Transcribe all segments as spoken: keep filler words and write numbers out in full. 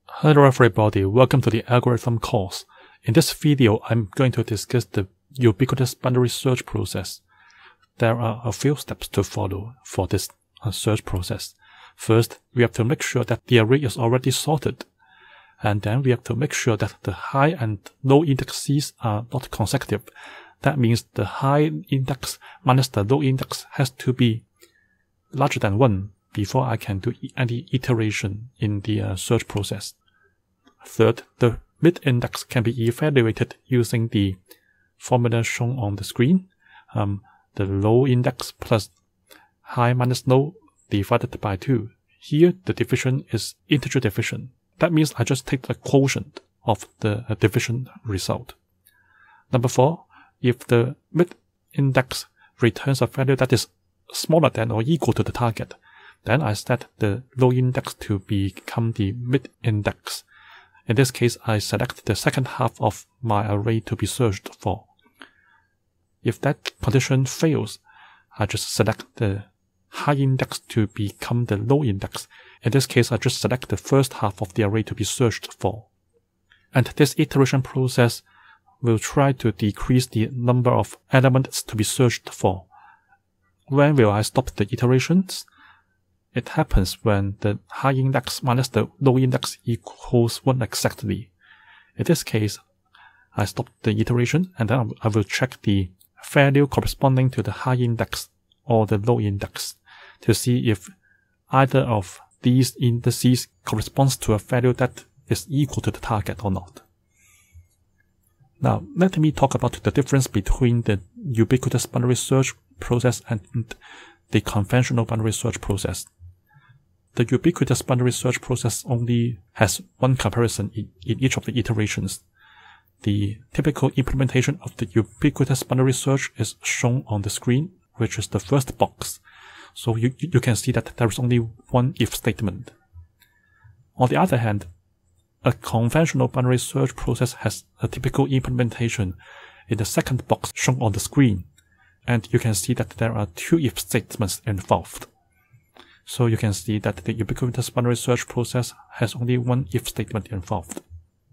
Hello everybody, welcome to the algorithm course. In this video, I'm going to discuss the ubiquitous binary search process. There are a few steps to follow for this uh, search process. First, we have to make sure that the array is already sorted. And then we have to make sure that the high and low indexes are not consecutive. That means the high index minus the low index has to be larger than one before I can do any iteration in the uh, search process. Third, the mid-index can be evaluated using the formula shown on the screen. Um, the low index plus high minus low divided by two. Here, the division is integer division. That means I just take the quotient of the uh, division result. Number four, if the mid-index returns a value that is smaller than or equal to the target, then I set the low index to become the mid-index. In this case, I select the second half of my array to be searched for. If that condition fails, I just select the high index to become the low index. In this case, I just select the first half of the array to be searched for. And this iteration process will try to decrease the number of elements to be searched for. When will I stop the iterations? It happens when the high index minus the low index equals one exactly. In this case, I stop the iteration and then I will check the value corresponding to the high index or the low index to see if either of these indices corresponds to a value that is equal to the target or not. Now, let me talk about the difference between the ubiquitous binary search process and the conventional binary search process. The ubiquitous binary search process only has one comparison in, in each of the iterations. The typical implementation of the ubiquitous binary search is shown on the screen, which is the first box. So you, you can see that there is only one if statement. On the other hand, a conventional binary search process has a typical implementation in the second box shown on the screen. And you can see that there are two if statements involved. So you can see that the ubiquitous binary search process has only one if statement involved.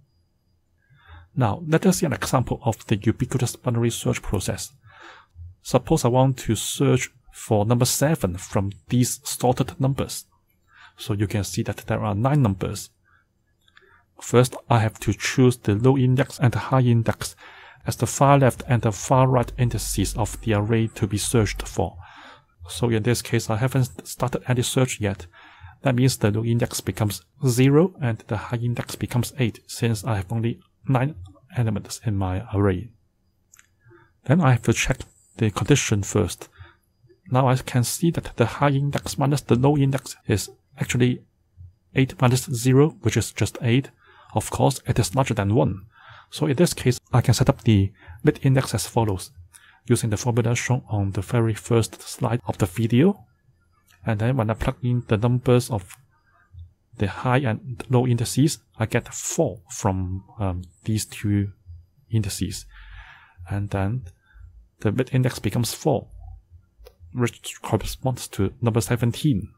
Now, let us see an example of the ubiquitous binary search process. Suppose I want to search for number seven from these sorted numbers. So you can see that there are nine numbers. First, I have to choose the low index and the high index as the far left and the far right indices of the array to be searched for. So in this case, I haven't started any search yet. That means the low index becomes zero and the high index becomes eight, since I have only nine elements in my array. Then I have to check the condition first. Now I can see that the high index minus the low index is actually eight minus zero, which is just eight. Of course, it is larger than one. So in this case, I can set up the mid-index as follows, using the formula shown on the very first slide of the video. And then when I plug in the numbers of the high and low indices, I get four from um, these two indices. And then the mid-index becomes four, which corresponds to number seventeen.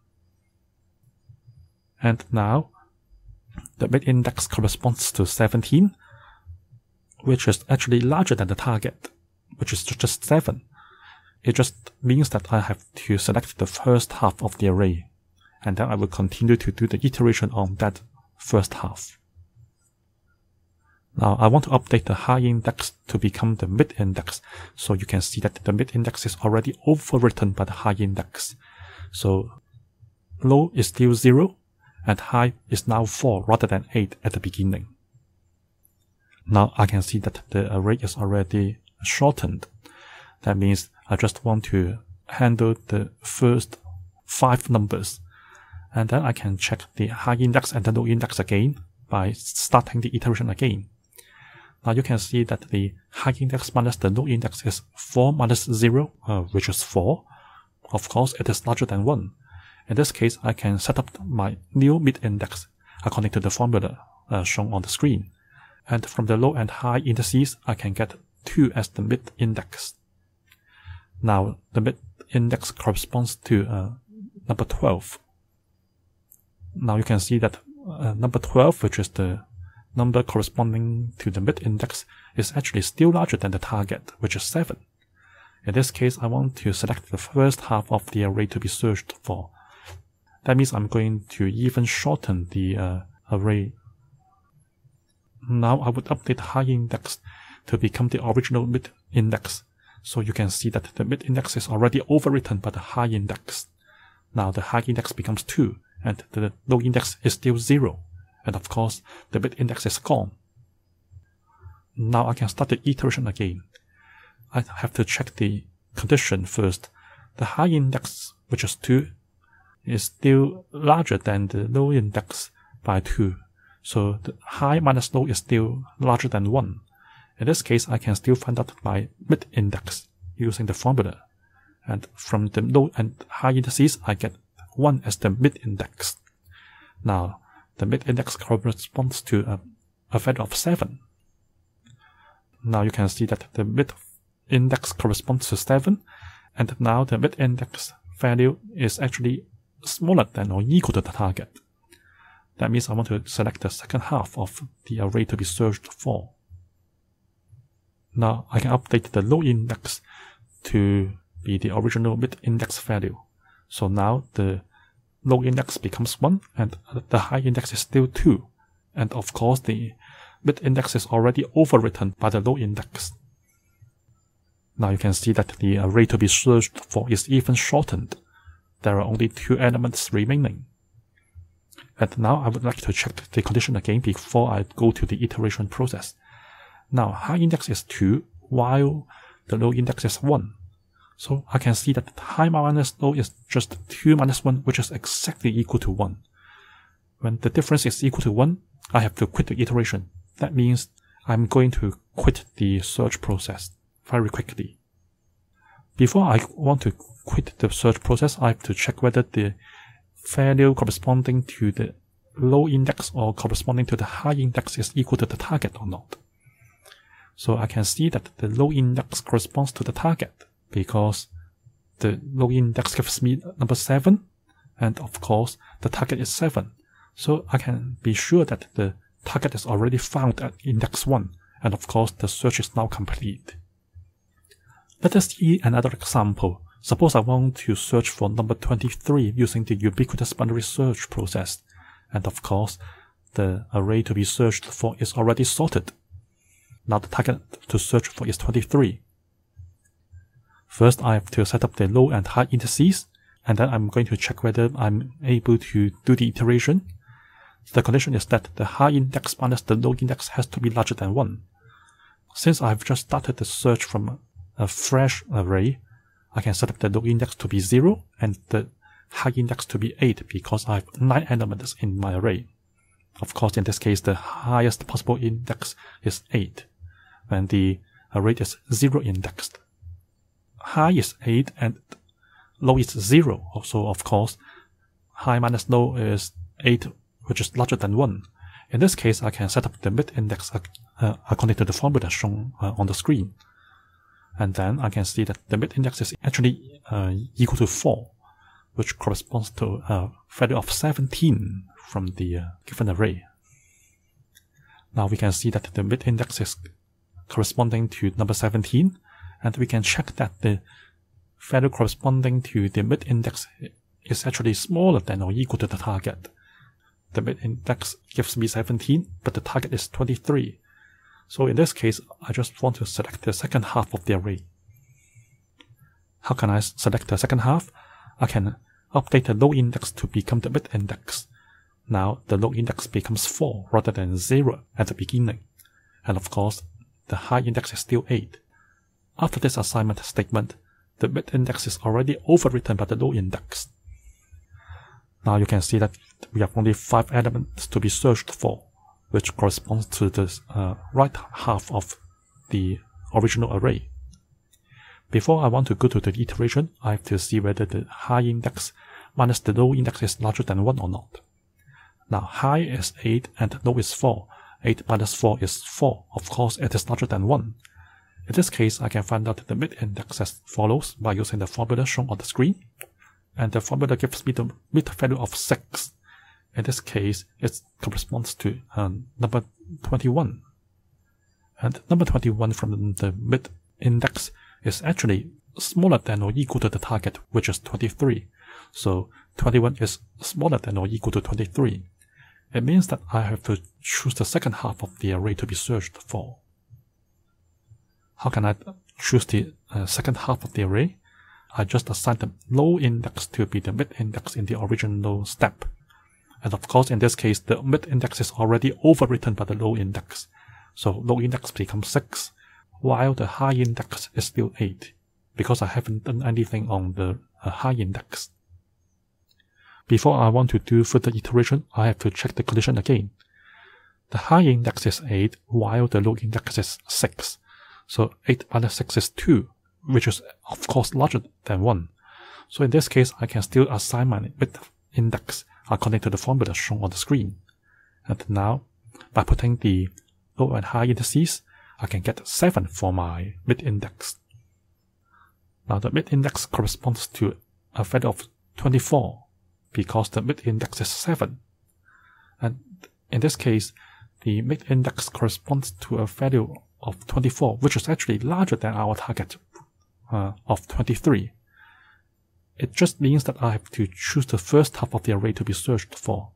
And now, the mid-index corresponds to seventeen, which is actually larger than the target, which is just seven. It just means that I have to select the first half of the array, and then I will continue to do the iteration on that first half. Now I want to update the high index to become the mid-index, so you can see that the mid-index is already overwritten by the high index. So low is still zero, and high is now four rather than eight at the beginning. Now I can see that the array is already shortened. That means I just want to handle the first five numbers. And then I can check the high index and the low index again by starting the iteration again. Now you can see that the high index minus the low index is four minus zero, uh, which is four. Of course, it is larger than one. In this case, I can set up my new mid-index according to the formula uh, shown on the screen. And from the low and high indices, I can get two as the mid-index. Now, the mid-index corresponds to uh, number twelve. Now you can see that uh, number twelve, which is the number corresponding to the mid-index, is actually still larger than the target, which is seven. In this case, I want to select the first half of the array to be searched for. That means I'm going to even shorten the uh, array. Now I would update the high index to become the original mid-index. So you can see that the mid-index is already overwritten by the high index. Now the high index becomes two, and the low index is still zero. And of course, the mid-index is gone. Now I can start the iteration again. I have to check the condition first. The high index, which is two, is still larger than the low index by two. So the high minus low is still larger than one. In this case, I can still find out my mid-index using the formula. And from the low and high indices, I get one as the mid-index. Now, the mid-index corresponds to a, a value of seven. Now you can see that the mid-index corresponds to seven, and now the mid-index value is actually smaller than or equal to the target. That means I want to select the second half of the array to be searched for. Now I can update the low index to be the original mid-index value. So now the low index becomes one, and the high index is still two. And of course the mid-index is already overwritten by the low index. Now you can see that the array to be searched for is even shortened. There are only two elements remaining. And now I would like to check the condition again before I go to the iteration process. Now high index is two, while the low index is one. So I can see that high minus low is just two minus one, which is exactly equal to one. When the difference is equal to one, I have to quit the iteration. That means I'm going to quit the search process very quickly. Before I want to quit the search process, I have to check whether the value corresponding to the low index or corresponding to the high index is equal to the target or not. So I can see that the low index corresponds to the target because the low index gives me number seven, and of course the target is seven. So I can be sure that the target is already found at index one, and of course the search is now complete. Let us see another example. Suppose I want to search for number twenty-three using the ubiquitous binary search process, and of course the array to be searched for is already sorted. Now the target to search for is twenty-three. First I have to set up the low and high indices, and then I'm going to check whether I'm able to do the iteration. The condition is that the high index minus the low index has to be larger than one. Since I've just started the search from a fresh array, I can set up the low index to be zero and the high index to be eight because I have nine elements in my array. Of course, in this case, the highest possible index is eight, when the array is zero indexed. High is eight and low is zero. Also, of course, high minus low is eight, which is larger than one. In this case, I can set up the mid-index uh, according to the formula shown uh, on the screen. And then I can see that the mid-index is actually uh, equal to four, which corresponds to a value of seventeen from the uh, given array. Now we can see that the mid-index is corresponding to number seventeen, and we can check that the value corresponding to the mid-index is actually smaller than or equal to the target. The mid-index gives me seventeen, but the target is twenty-three. So in this case, I just want to select the second half of the array. How can I select the second half? I can update the low index to become the mid-index. Now the low index becomes four rather than zero at the beginning. And of course, the high index is still eight. After this assignment statement, the mid-index is already overwritten by the low index. Now you can see that we have only five elements to be searched for, which corresponds to the uh, right half of the original array. Before I want to go to the iteration, I have to see whether the high index minus the low index is larger than one or not. Now high is eight and low is four. eight minus four is four. Of course, it is larger than one. In this case, I can find out the mid-index as follows by using the formula shown on the screen. And the formula gives me the mid value of six. In this case, it corresponds to uh, number twenty-one. And number twenty-one from the mid index is actually smaller than or equal to the target, which is twenty-three. So twenty-one is smaller than or equal to twenty-three. It means that I have to choose the second half of the array to be searched for. How can I choose the uh, second half of the array? I just assign the low index to be the mid index in the original step. And of course, in this case, the mid index is already overwritten by the low index. So low index becomes six, while the high index is still eight, because I haven't done anything on the uh, high index. Before I want to do further iteration, I have to check the condition again. The high index is eight, while the low index is six. So eight minus six is two, which is of course larger than one. So in this case, I can still assign my mid index according to the formula shown on the screen. And now, by putting the low and high indices, I can get seven for my mid index. Now the mid index corresponds to a value of twenty-four, because the mid index is seven. And in this case, the mid index corresponds to a value of twenty-four, which is actually larger than our target uh, of twenty-three. It just means that I have to choose the first half of the array to be searched for.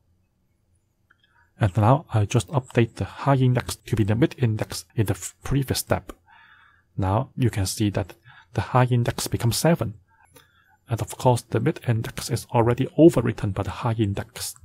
And now I just update the high index to be the mid index in the previous step. Now you can see that the high index becomes seven. And of course the mid index is already overwritten by the high index.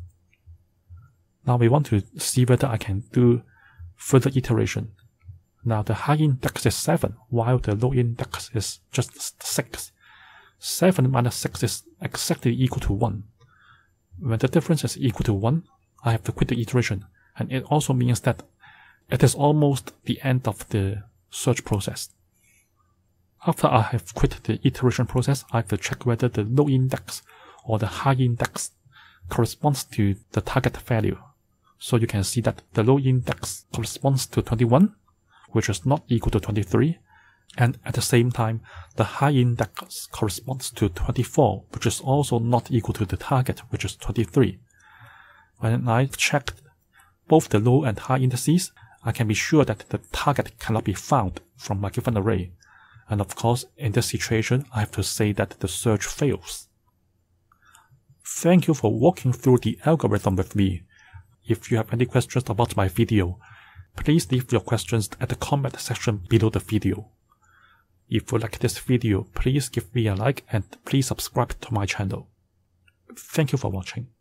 Now we want to see whether I can do further iteration. Now the high index is seven, while the low index is just six. seven minus six is exactly equal to one. When the difference is equal to one, I have to quit the iteration, and it also means that it is almost the end of the search process. After I have quit the iteration process, I have to check whether the low index or the high index corresponds to the target value. So you can see that the low index corresponds to twenty-one, which is not equal to twenty-three, and at the same time, the high index corresponds to twenty-four, which is also not equal to the target, which is twenty-three. When I checked both the low and high indices, I can be sure that the target cannot be found from my given array. And of course, in this situation, I have to say that the search fails. Thank you for walking through the algorithm with me. If you have any questions about my video, please leave your questions at the comment section below the video. If you like this video, please give me a like and please subscribe to my channel. Thank you for watching.